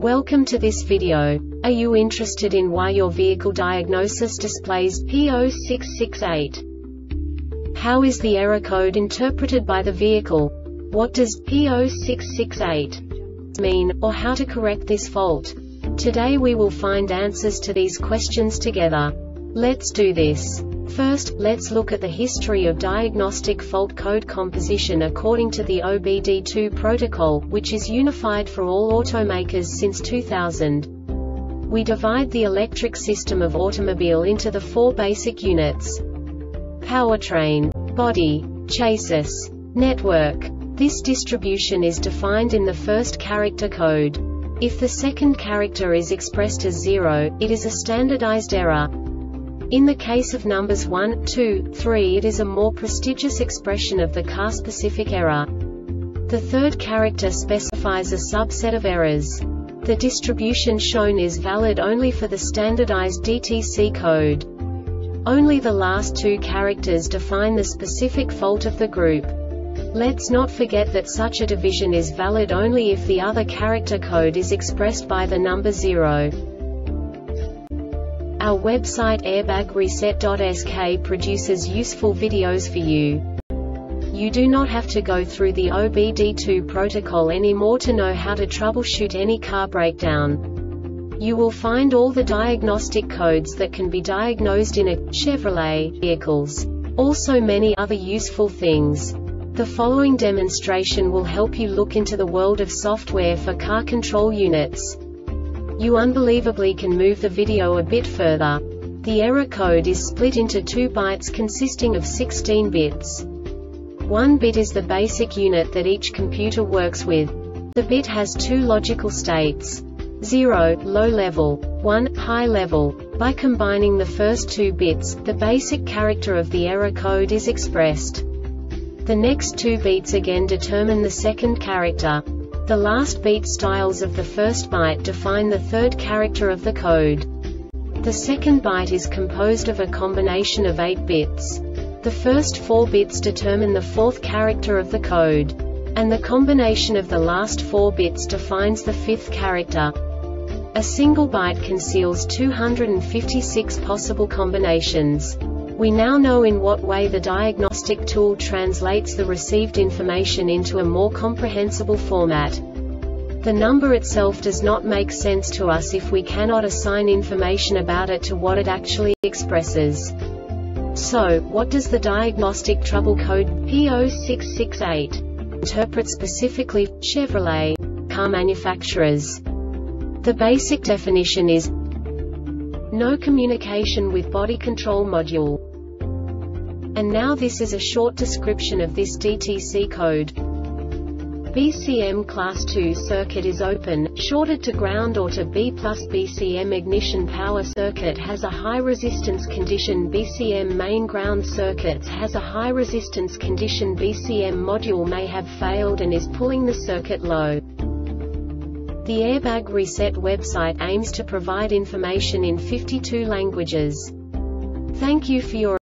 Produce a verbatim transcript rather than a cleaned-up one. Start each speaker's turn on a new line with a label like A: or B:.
A: Welcome to this video. Are you interested in why your vehicle diagnosis displays P zero six six eight? How is the error code interpreted by the vehicle? What does P zero six six eight mean, or how to correct this fault? Today we will find answers to these questions together. Let's do this. First, let's look at the history of diagnostic fault code composition according to the O B D two protocol, which is unified for all automakers since two thousand. We divide the electric system of automobile into the four basic units: powertrain, body, chassis, network. This distribution is defined in the first character code. If the second character is expressed as zero, it is a standardized error. In the case of numbers one, two, three, it is a more prestigious expression of the car-specific error. The third character specifies a subset of errors. The distribution shown is valid only for the standardized D T C code. Only the last two characters define the specific fault of the group. Let's not forget that such a division is valid only if the other character code is expressed by the number zero. Our website airbag reset dot S K produces useful videos for you. You do not have to go through the O B D two protocol anymore to know how to troubleshoot any car breakdown. You will find all the diagnostic codes that can be diagnosed in a Chevrolet vehicles. Also many other useful things. The following demonstration will help you look into the world of software for car control units. You unbelievably can move the video a bit further. The error code is split into two bytes consisting of sixteen bits. One bit is the basic unit that each computer works with. The bit has two logical states: zero, low level, one, high level. By combining the first two bits, the basic character of the error code is expressed. The next two bits again determine the second character. The last beat styles of the first byte define the third character of the code. The second byte is composed of a combination of eight bits. The first four bits determine the fourth character of the code. And the combination of the last four bits defines the fifth character. A single byte conceals two hundred fifty-six possible combinations. We now know in what way the diagnostic tool translates the received information into a more comprehensible format. The number itself does not make sense to us if we cannot assign information about it to what it actually expresses. So, what does the diagnostic trouble code P zero six six eight interpret specifically for Chevrolet car manufacturers? The basic definition is no communication with body control module. And now this is a short description of this D T C code. B C M class two circuit is open, shorted to ground or to B plus. B C M ignition power circuit has a high resistance condition. B C M main ground circuits has a high resistance condition. B C M module may have failed and is pulling the circuit low. The Airbag Reset website aims to provide information in fifty-two languages. Thank you for your